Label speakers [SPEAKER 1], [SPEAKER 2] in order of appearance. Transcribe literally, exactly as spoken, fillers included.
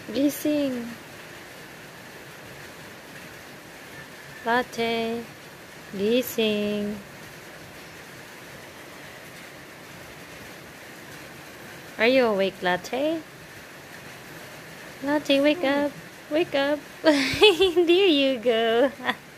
[SPEAKER 1] Gising. Latte. Gising. Are you awake, Latte? Latte, wake up. Wake up. There you go.